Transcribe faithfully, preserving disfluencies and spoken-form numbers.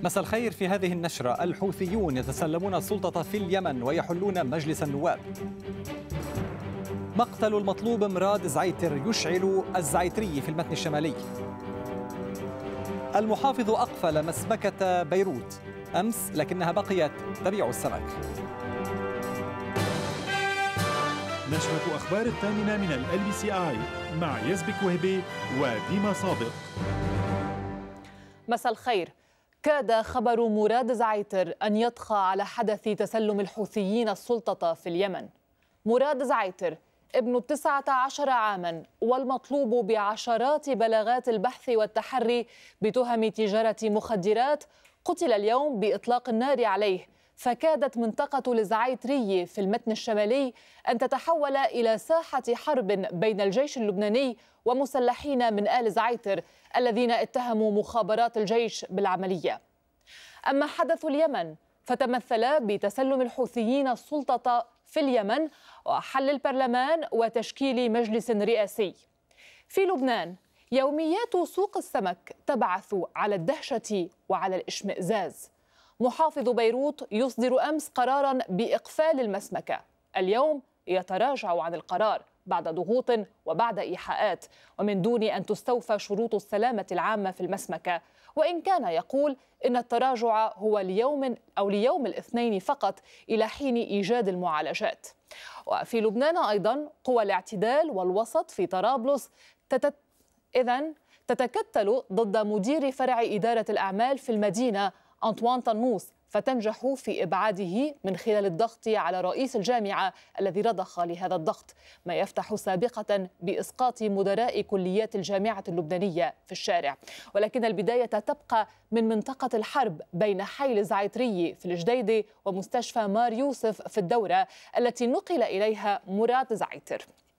مساء الخير. في هذه النشرة: الحوثيون يتسلمون السلطة في اليمن ويحلون مجلس النواب. مقتل المطلوب مراد زعيتر يشعل الزعيتري في المتن الشمالي. المحافظ أقفل مسمكة بيروت أمس لكنها بقيت تبيع السمك. نشرة أخبار الثامنة من ال بي سي آي مع يزبك وهبي وديما صادق. مساء الخير. كاد خبر مراد زعيتر أن يطغى على حدث تسلم الحوثيين السلطة في اليمن. مراد زعيتر ابن تسعة عشر عاما والمطلوب بعشرات بلاغات البحث والتحري بتهم تجارة مخدرات قتل اليوم بإطلاق النار عليه، فكادت منطقة الزعيتري في المتن الشمالي أن تتحول إلى ساحة حرب بين الجيش اللبناني ومسلحين من آل زعيتر الذين اتهموا مخابرات الجيش بالعملية. أما حدث اليمن فتمثل بتسلم الحوثيين السلطة في اليمن وحل البرلمان وتشكيل مجلس رئاسي. في لبنان يوميات سوق السمك تبعث على الدهشة وعلى الإشمئزاز. محافظ بيروت يصدر أمس قراراً بإقفال المسمكة، اليوم يتراجع عن القرار بعد ضغوط وبعد إيحاءات ومن دون أن تستوفى شروط السلامة العامة في المسمكة، وإن كان يقول إن التراجع هو ليوم أو ليوم الاثنين فقط إلى حين إيجاد المعالجات. وفي لبنان أيضاً قوى الاعتدال والوسط في طرابلس تتت... إذن تتكتل ضد مدير فرع إدارة الأعمال في المدينة أنطوان طنوس، فتنجح في إبعاده من خلال الضغط على رئيس الجامعة الذي رضخ لهذا الضغط، ما يفتح سابقة بإسقاط مدراء كليات الجامعة اللبنانية في الشارع. ولكن البداية تبقى من منطقة الحرب بين حي الزعيتري في الجديدة ومستشفى مار يوسف في الدورة التي نقل إليها مراد زعيتر.